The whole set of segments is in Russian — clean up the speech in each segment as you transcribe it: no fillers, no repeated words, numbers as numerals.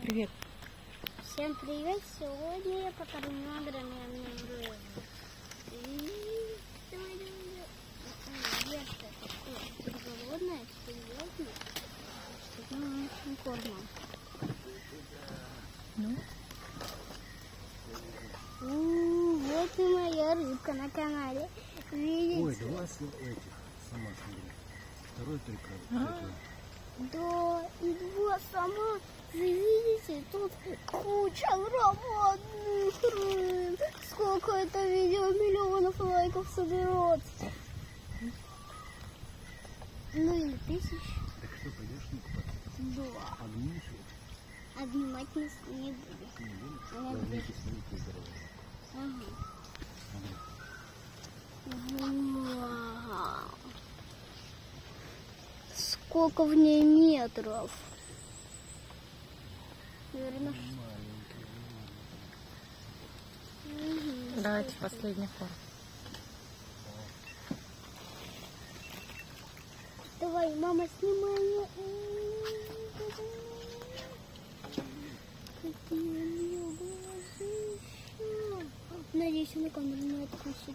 Привет. Всем привет! Сегодня я покажу много разных рыб. Ешьте такое голодное, серьезно, что мы очень кормим. Вот и моя рыбка на канале. Видите? Ой, два этих, сама смотри. Второй только. Да, и два сама. Вы видите, тут куча работных рыб. Сколько это видео миллионов лайков соберет. Ну или тысяч. Так что, пойдешь не купаться? Да. Обнимешь его? Обнимать нас не буду. Не будешь? Она Возьми будет. кисленький здоровый. Ага. Смотри. Вау. Сколько в ней метров? Наверное, Давайте последний хор. давай, мама, снимай. Какие у нее глазища. Надеюсь, на камеру не откусит.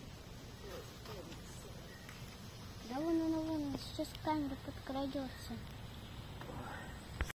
Да вон она, сейчас камера подкрадется.